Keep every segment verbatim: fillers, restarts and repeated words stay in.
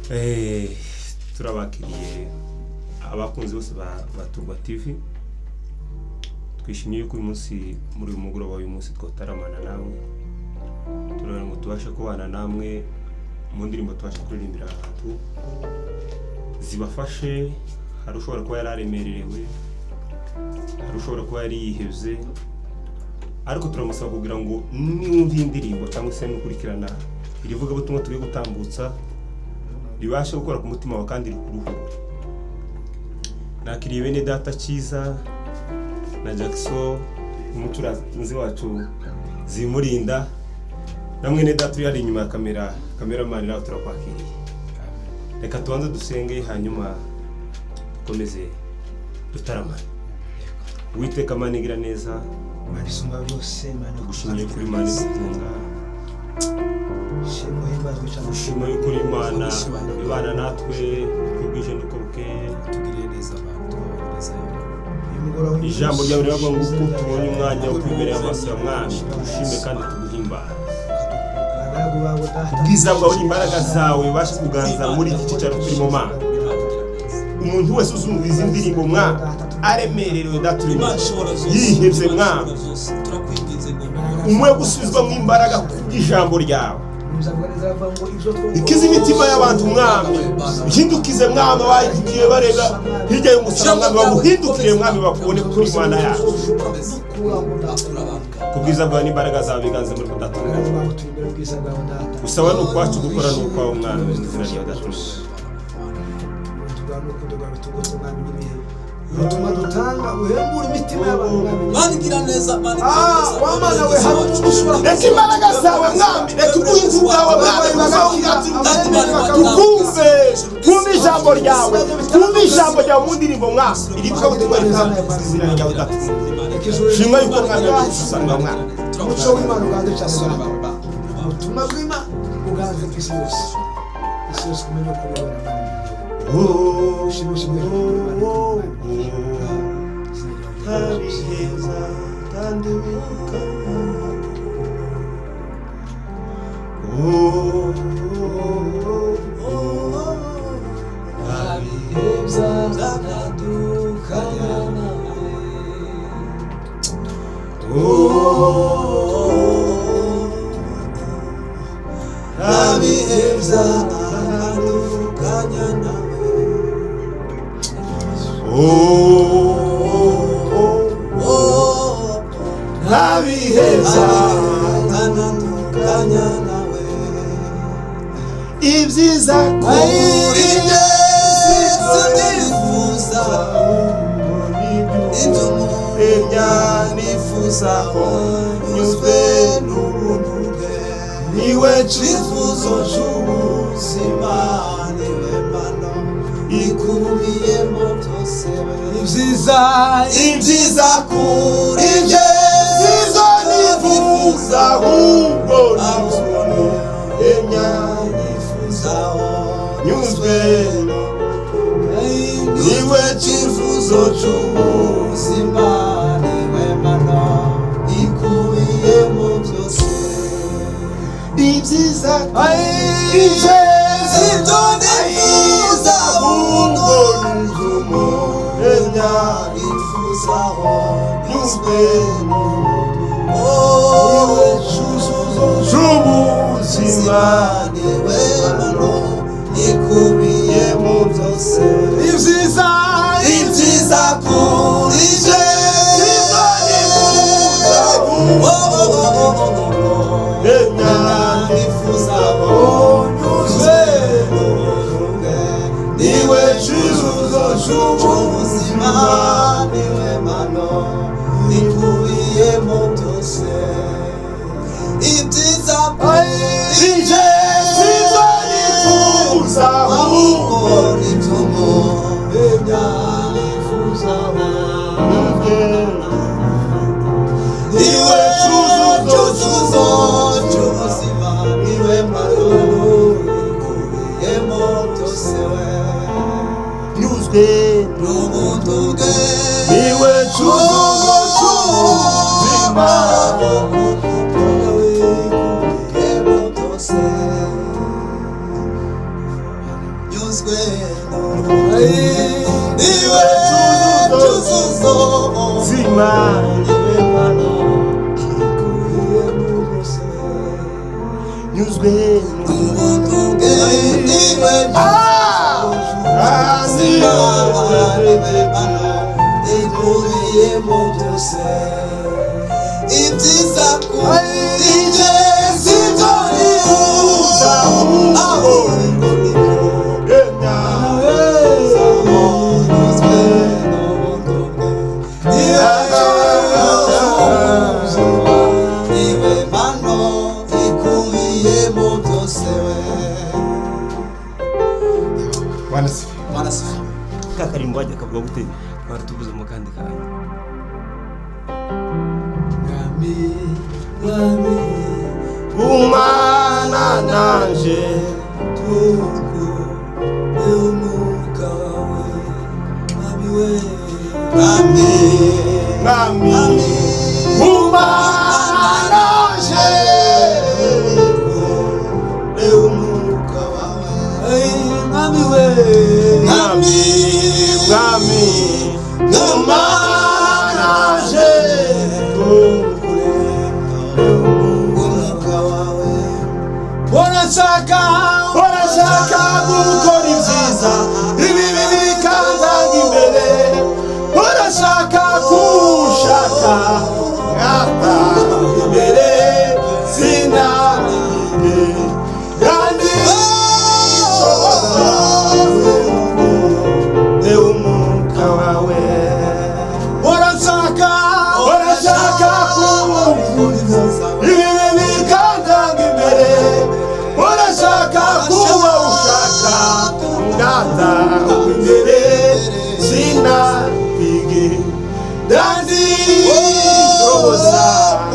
Eh, turabakiriye abakunzi bose ba Turwa T V. Twishimiye ko uyu munsi muri uyu mugoroba uyu munsi twotaramana nawe. Turabona ngo tubashe kubana namwe mu ndirimbo tubashe kuririmbira abantu zibafashe. Hari ushobora kuba yararemerewe, hari ushobora kuba yari yihebye, ariko turamusaba kugira ngo niwumva indirimbo cyangwa se nukurikirana irivuga butumwa turi gutambutsa ribashe gukora ku mutima wa kandi rikuruhura. Nakiriye bene data Kiza na Jackson umucuranzi wacu zimurinda, namwe ne data yari inyuma ya kamera cameraman nawe turakwakiriye. Reka tubanze dusenge hanyuma dukomeze dutaramana. Uwiteka Mana igira neza, Mana isumba byose, Mana gushimiye kuri Mana itunga. Shimo himbazwe cyane, Shimo y'ukuri Imana ibana natwe kubwije nuko bukeye tugiriye neza abantu neza. Ijambo ryawe riravuga ngo uko tubonye umwanya wo kwiberera amaso ya Mwami ushime kandi tuguhimbara. Ubwiza bwawe n'imbaraga zawe bibashe kuganza muri iki cyicaro turimo Mana. Umuntu wese uzumva izi ndirimbo Mwami aremerewe daturimo yihebye Mwami, umwe gusubizwa mu imbaraga kubw'ijambo ryawe. Ikize imitima y'abantu Mwami, uhindukize Mwami abagiye barega hirya y'umusaraba Mwami, bamuhindukire Mwami bakubone kuri Imana yacu. Kubwiza bwawe n'imbaraga zawe biganze muri kudatunga. Usaba n'ukwacu gukora n'ukwawe Mwami mu izina rya Data. Rutuma dutanga uhembura imitima y'abantu. Banigira neza, banigira Ah, neza. wamana we hari ushobora Reka imbaraga zawe Mwami, reka ubuhinzi bwawe Mwami tukumve, twumve ijambo ryawe, twumve ijambo ryawe mu ndirimbo Mwami. Iri kuba butumwa ritanga izina ryawe Data. Shimwa yuko Mwami yadusanga Mwami. umuco w'Imana uganze cyane. Ubutumwa bw'Imana uganze ku isi yose. Isi yose kumenya ko Imana. Oh, shimo shimo. Habiheza kandi wibuka. Oh, Habiheza tandukanya nawe. oh, Habiheza tandukanya nawe. oh, habiheza tandukanya nawe. ibyiza kuri Yesu nifuza ibyo nifuzaho nyuzwe n'ubuntu bwe. niwe Icyifuzo cy'ubuzima niwe Mana ikubiyemo byose. Ibyiza ibyiza kuri njye zizo nifuza ahubwo n'ubuntu enya nifuzaho nyuzwe niwe cyifuzo cy'ubuzima niwe Mana ikubiyemo byose. ibyiza Ibyo nifuza ahubwo n'ubuntu enya nifuzaho nyuzwe niwe cyifuzo cy'ubuzima niwe Mana ikubiyemo byose. ibyiza Ibyiza kuri je nifuza enya nifuzaho nyuzwe niwe cyifuzo cy'ubuzima niwe Mana ikubiyemo byose. Ibyiza kuri je ibyiza nifuza ahubwo n'ibyo enya nifuzaho niwe cyifuzo cy'ubuzima niwe Mana ikubiyemo byose. nyuzwe N'ubuntu bwe niwe cyuzuzo cy'ubuzima ikubiyemo byose. nyuzwe niwe cyuzuzo zima niwe mana nyuzwe ubuntu bwe niwe azima niwe mana ikubiyemo byose ibyiza kuri njye sibyo nifuza aho kakarimbo wajya kavuga gute baratubuza mu kandi kanya Mwami Mwami umana nanje tuku umwuka wawe Mwami we Mwami Mwami umana nanje umwuka wawe Mwami we Mwami Mwami umana nanje umwuka wawe Urashaka urashaka gukora ibyiza ibibi bikanzanga imbere urashaka kushaka ngata imbere sinabige kandi shoboza umwuka wawe urashaka urashaka kumva ibibi bikanzanga imbere urashaka kuba ushaka ngata imbere sinabige kandi shoboza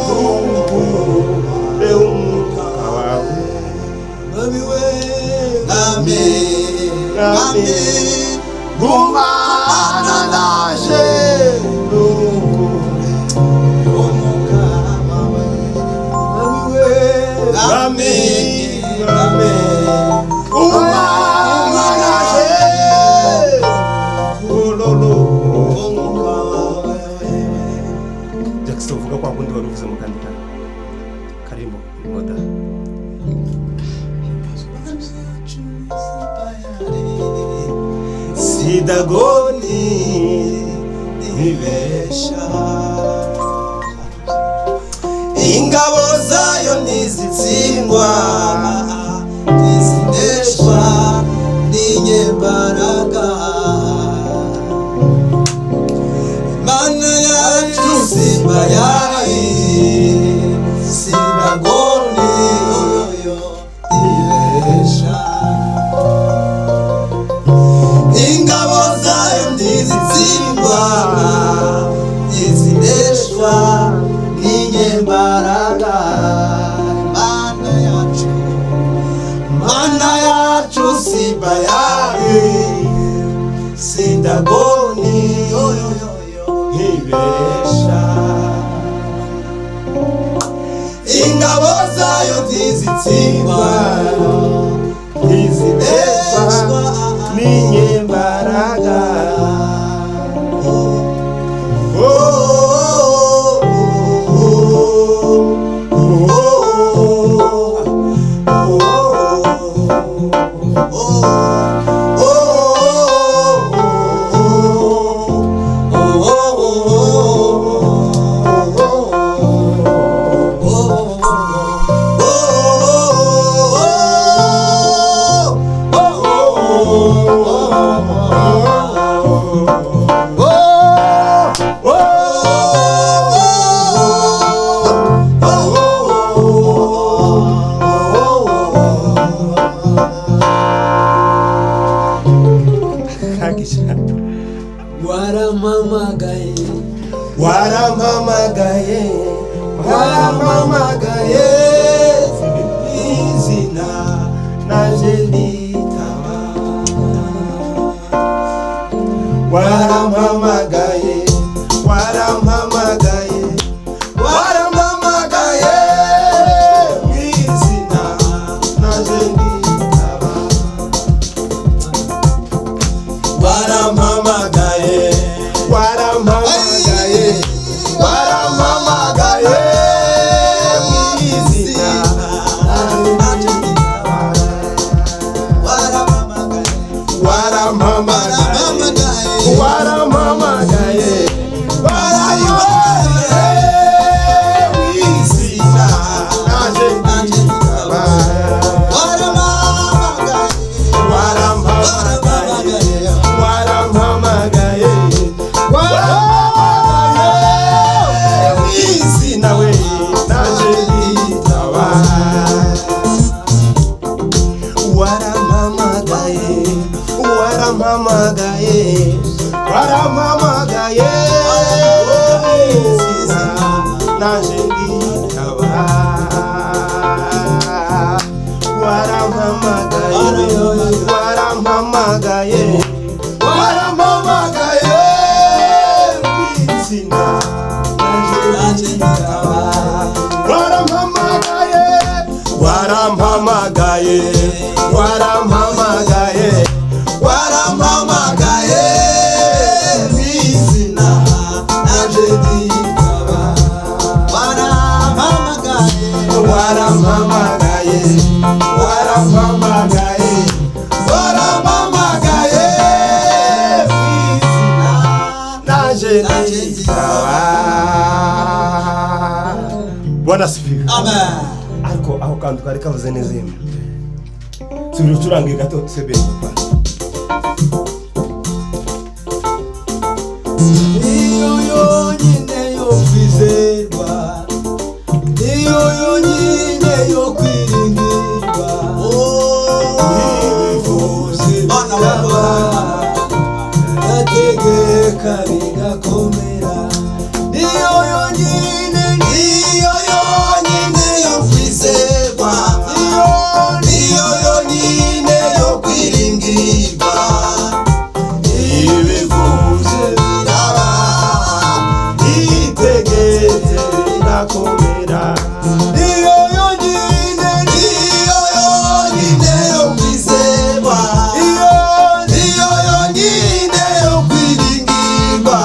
umwuka wawe Mwami we Mwami Mwami gumana naje umwuka wawe Mwami we Mwami Mwami umana naje ulolo umwuka wawe Jackson uvuga kwa kundi waruvuze mu kandi kanya karimbo imoda sidagoni nibesha ingabo zayo ntizitsindwa ntizineshwa n'inyembaraga Imana yacu simba yari sinagoni yoyo nibesha ingabo zayo ntizitsindwa ntizineshwa n'inyembaraga Mana yacu Mana yacu simba yari sindagoni yoyoyoyo ntibesha ingabo zayo ntizitsindwa ntizineshwa n'inyembaraga waramamagaye warampamagaye warampamagaye izina naje nditaba warampamagaye warampamagaye warampamagaye izina naje nditaba warampamagaye warampamagaye warampamagaye mwizina warampamagaye warampamagaye mwizina naje nditaba warampamagaye warampamagaye warampamagaye mwizina we naje nditaba warampamagaye warampamagaye warampamagaye mwizina naje nditaba warampamagaye warampamagaye warampamagaye mwizina naje nditaba warampamagaye warampamagaye warampamagaye warampamagaye mwizina naje nditaba warampamagaye warampamagaye warampamagaye warampamagaye mwizina naje nditaba. Bwana sifiwe. Amen. Ariko aho kantu kari kavuze neza yemwe subira ucurange gato sebe papa Niyo yonyine yo kwizerwa, niyo yonyine yo kwiringirwa. Ibivuze biraba, yategeka bigakomera. Niyo yonyine, niyo yonyine yo kwizerwa, niyo yonyine yo kwiringirwa. Ibivuze biraba, itegeze birakomera niyo yonyine, niyo yonyine yo kwizerwa, niyo yonyine yo kwiringirwa.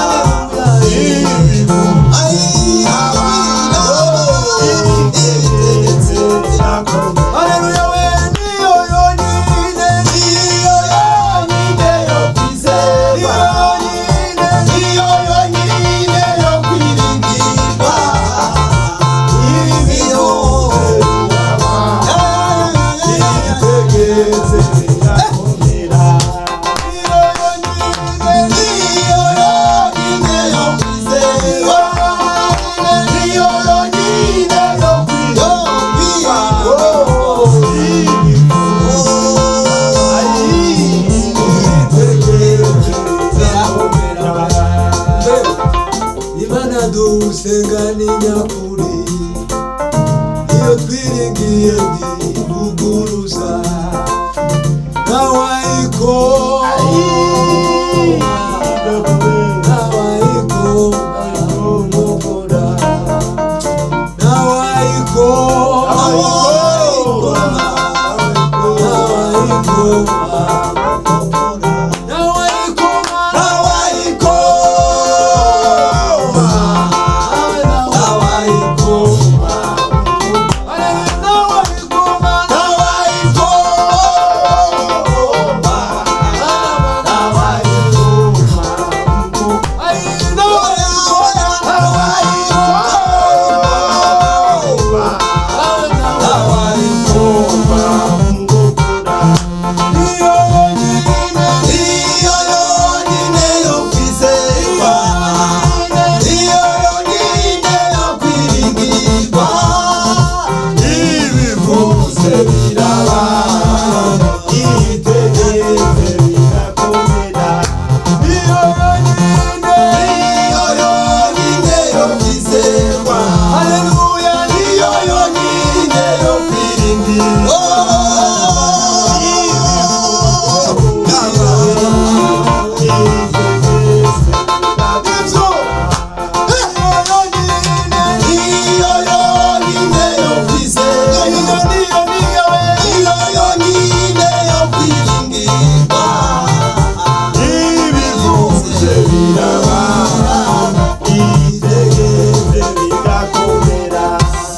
Haleluya we, niyo yonyine, niyo yonyine yo kwizerwa, niyo yonyine yo kwiringirwa. itegeze birakomera Imana dusenga ni nyakuri, iyo twiringiye ntivuguruza. Nawaiko nawaiko naumukura, nawaiko nawaiko Yo Baba